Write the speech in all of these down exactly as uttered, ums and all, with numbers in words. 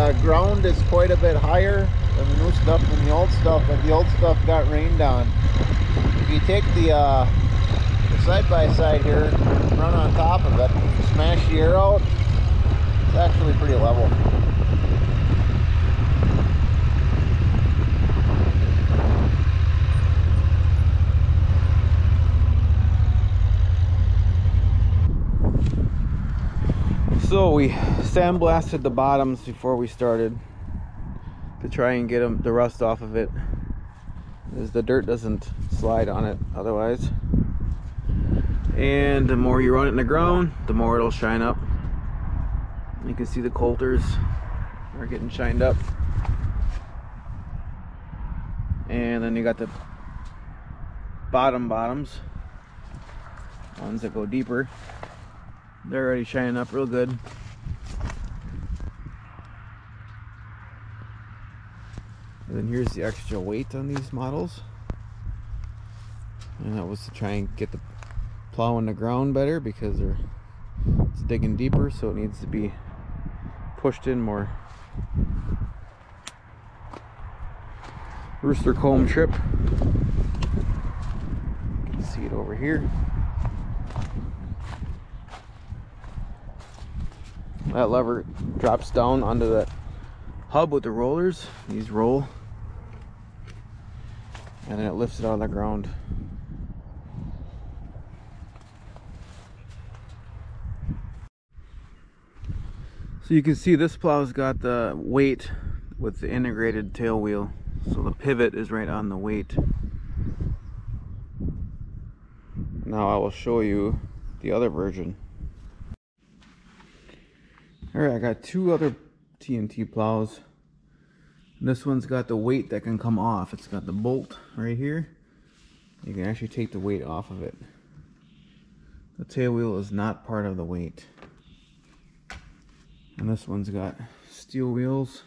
uh, ground is quite a bit higher than the new stuff than the old stuff, but the old stuff got rained on. If you take the, uh, the side-by-side here, run on top of it, smash the air out, it's actually pretty level. So we sandblasted the bottoms before we started to try and get them, the rust off of it, as the dirt doesn't slide on it otherwise. And the more you run it in the ground, the more it'll shine up. You can see the coulters are getting shined up. And then you got the bottom bottoms, ones that go deeper. They're already shining up real good. And then here's the extra weight on these models. And that was to try and get the plow in the ground better, because they're it's digging deeper, so it needs to be pushed in more. Rooster comb trip. You can see it over here. That lever drops down onto that hub with the rollers. These roll, and then it lifts it out of the ground. So you can see this plow's got the weight with the integrated tail wheel, so the pivot is right on the weight. Now I will show you the other version. Alright, I got two other T N T plows. This one's got the weight that can come off. It's got the bolt right here. You can actually take the weight off of it. The tail wheel is not part of the weight. And this one's got steel wheels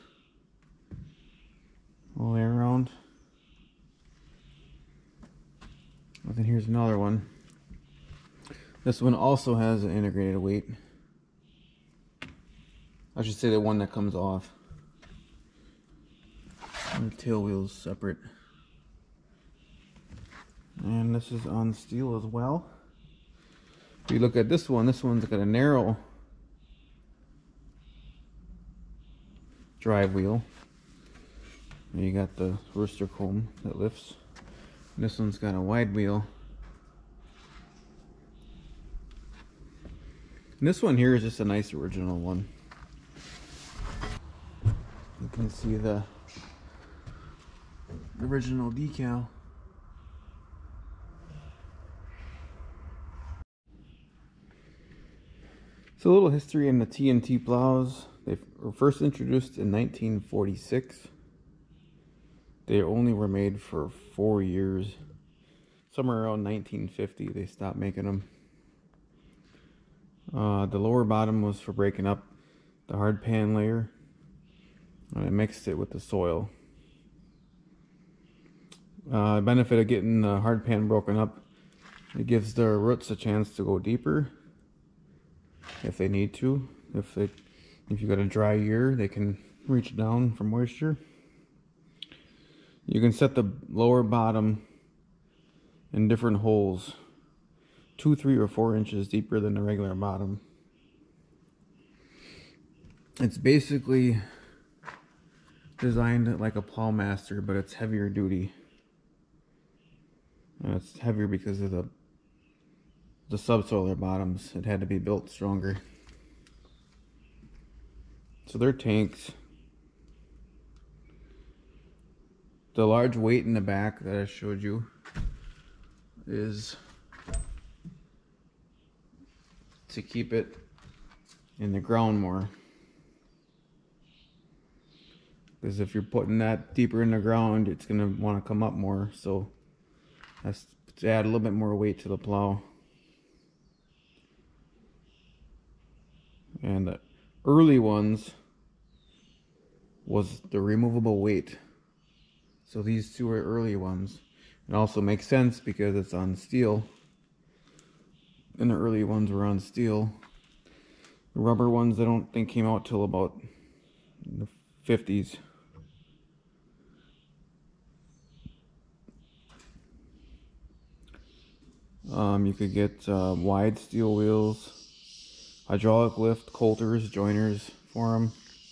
all the way around. And then here's another one. This one also has an integrated weight. I should say the one that comes off. And the tail wheel's separate. And this is on steel as well. If you look at this one, this one's got a narrow drive wheel. And you got the rooster comb that lifts. And this one's got a wide wheel. And this one here is just a nice original one. You can see the original decal. So a little history in the T N T plows. They were first introduced in nineteen forty-six. They only were made for four years. Somewhere around nineteen fifty they stopped making them. Uh, the lower bottom was for breaking up the hard pan layer. And I mixed it with the soil. Uh, the benefit of getting the hard pan broken up, it gives the roots a chance to go deeper if they need to. If they, if you got a dry year, they can reach down for moisture. You can set the lower bottom in different holes, two, three, or four inches deeper than the regular bottom. It's basically designed like a Plowmaster, but it's heavier duty. And it's heavier because of the the subsoiler bottoms. It had to be built stronger. So they're tanks. The large weight in the back that I showed you is to keep it in the ground more. Because if you're putting that deeper in the ground, it's going to want to come up more. So that's to add a little bit more weight to the plow. And the early ones was the removable weight. So these two are early ones. It also makes sense because it's on steel. And the early ones were on steel. The rubber ones I don't think came out till about the fifties. Um, you could get uh, wide steel wheels, hydraulic lift, coulters, joiners for them.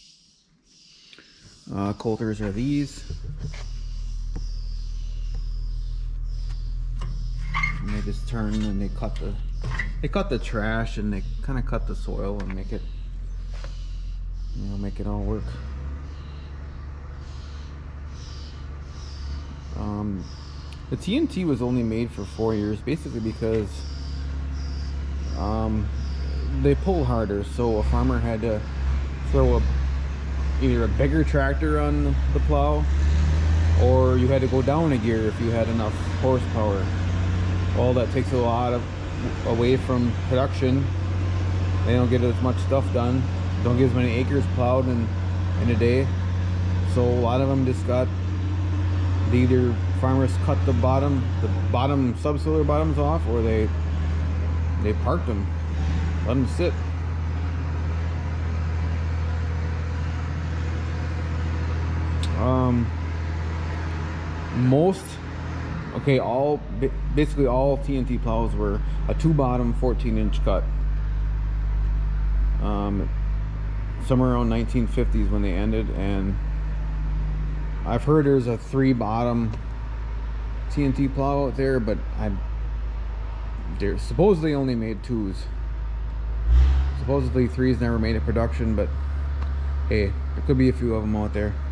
Uh, coulters are these. And they just turn and they cut the they cut the trash and they kind of cut the soil and make it, you know, make it all work. Um, the T N T was only made for four years, basically because um, they pull harder. So a farmer had to throw a, either a bigger tractor on the plow, or you had to go down a gear if you had enough horsepower. Well, that takes a lot of away from production. They don't get as much stuff done. Don't get as many acres plowed in in a day. So a lot of them just got, they either farmers cut the bottom the bottom subsoiler bottoms off, or they they parked them, let them sit. Um, most, okay, all basically all T N T plows were a two bottom fourteen inch cut. Um, somewhere around nineteen fifties when they ended, and I've heard there's a three bottom T N T plow out there, but I they're supposedly only made twos. Supposedly threes never made a production, but hey, there could be a few of them out there.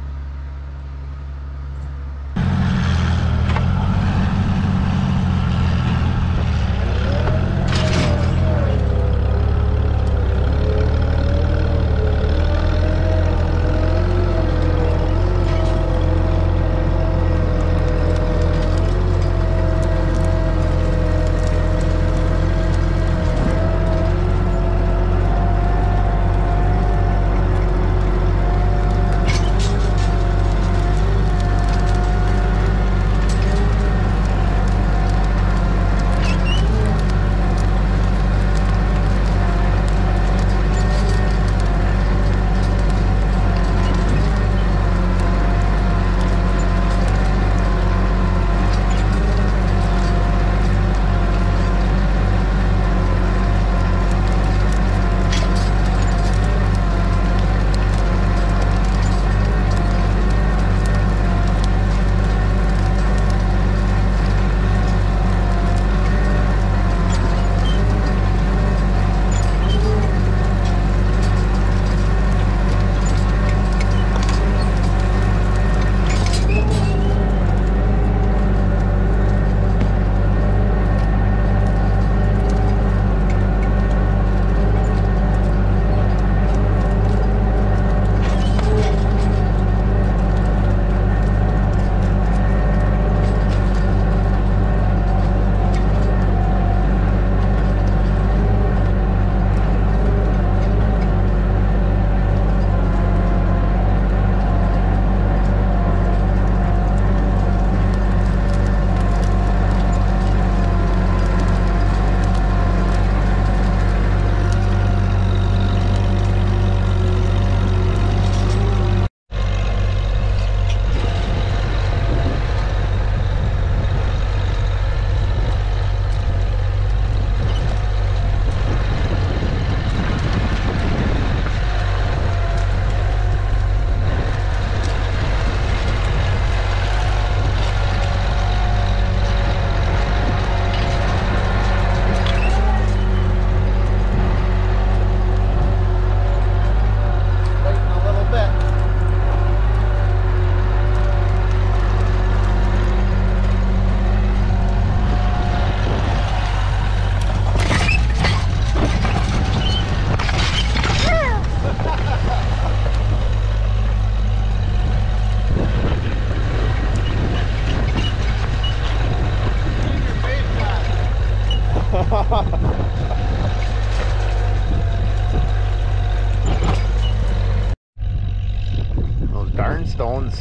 Those darn stones.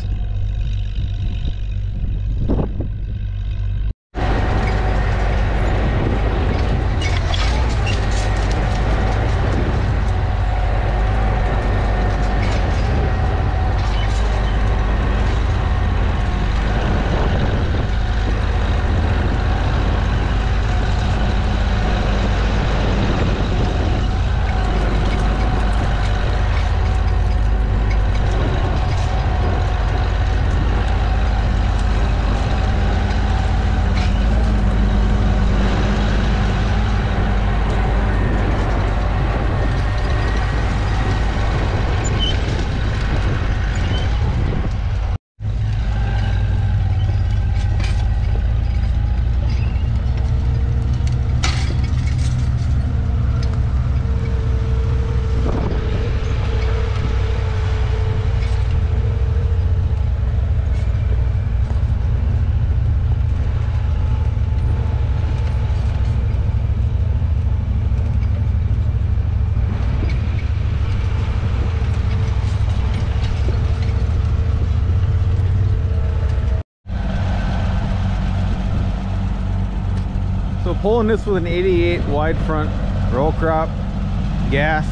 So pulling this with an eighty-eight wide front roll crop, gas.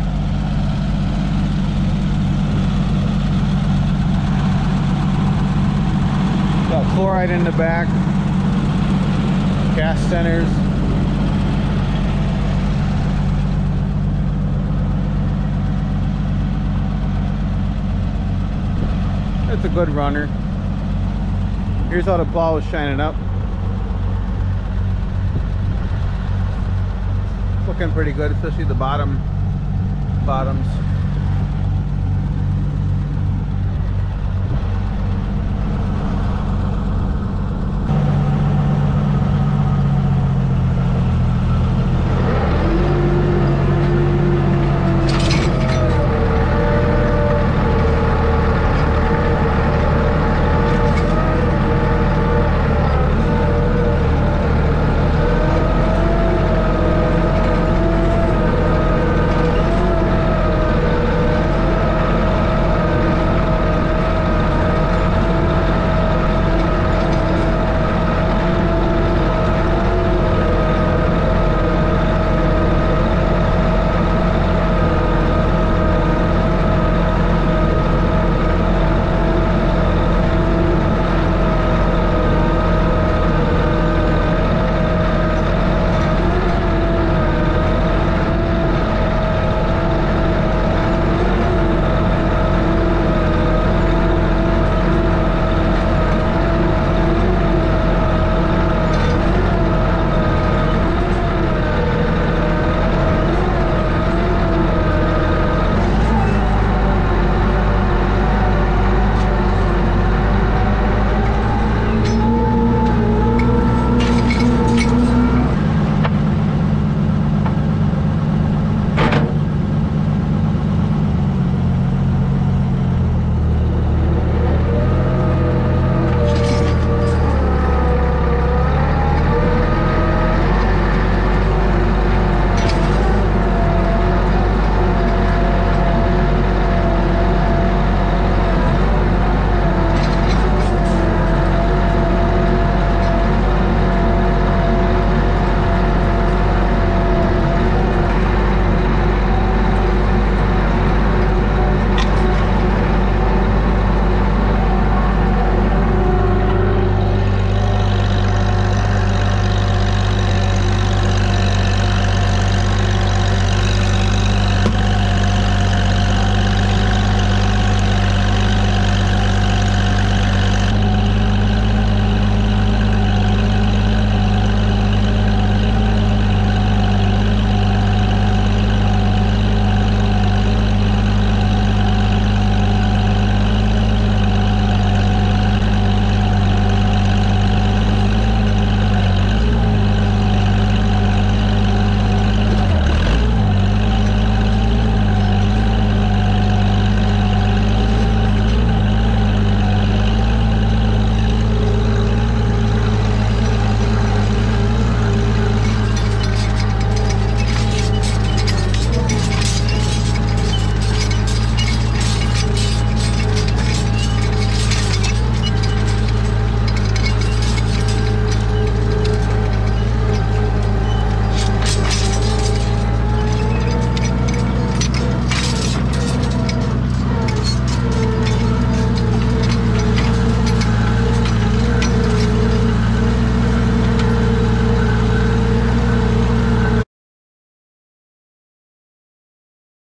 Got chloride in the back, gas centers. It's a good runner. Here's how the plow is shining up. Looking pretty good, especially the bottom bottoms.